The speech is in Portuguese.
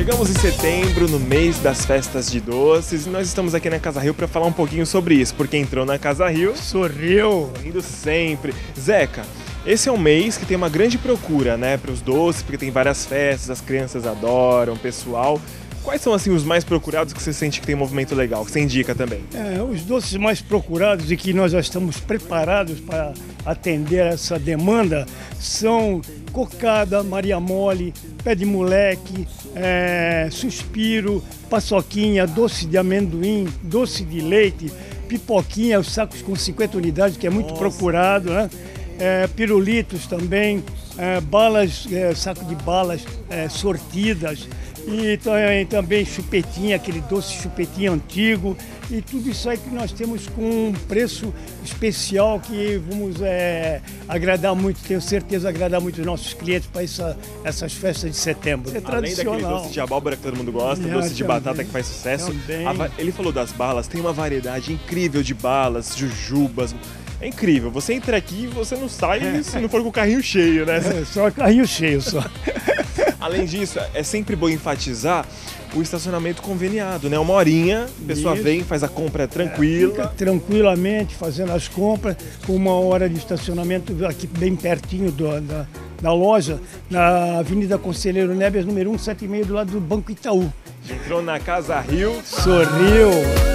Chegamos em setembro, no mês das festas de doces, e nós estamos aqui na Casa Rio para falar um pouquinho sobre isso, porque entrou na Casa Rio, sorriu, indo sempre. Zeca, esse é um mês que tem uma grande procura, né, para os doces, porque tem várias festas, as crianças adoram, o pessoal. Quais são, assim, os mais procurados que você sente que tem um movimento legal, que você indica também? Os doces mais procurados e que nós já estamos preparados para atender essa demanda são cocada, Maria Mole, pé de moleque, suspiro, paçoquinha, doce de amendoim, doce de leite, pipoquinha, os sacos com 50 unidades, que é muito procurado, né? Pirulitos também, balas, saco de balas sortidas, e também chupetinha, aquele doce chupetinha antigo, e tudo isso aí que nós temos com um preço especial que vamos agradar muito, tenho certeza, agradar muito os nossos clientes para essas festas de setembro. É tradicional. Além daquele doce de abóbora que todo mundo gosta, doce de batata que faz sucesso, ele falou das balas, tem uma variedade incrível de balas, jujubas. É incrível, você entra aqui e você não sai se não for com o carrinho cheio, né? Só carrinho cheio, só. Além disso, é sempre bom enfatizar o estacionamento conveniado, né? Uma horinha, a pessoa vem, faz a compra tranquila. Fica tranquilamente fazendo as compras, com uma hora de estacionamento aqui bem pertinho da loja, na Avenida Conselheiro Neves, número 176, do lado do Banco Itaú. Entrou na Casa Rio, sorriu.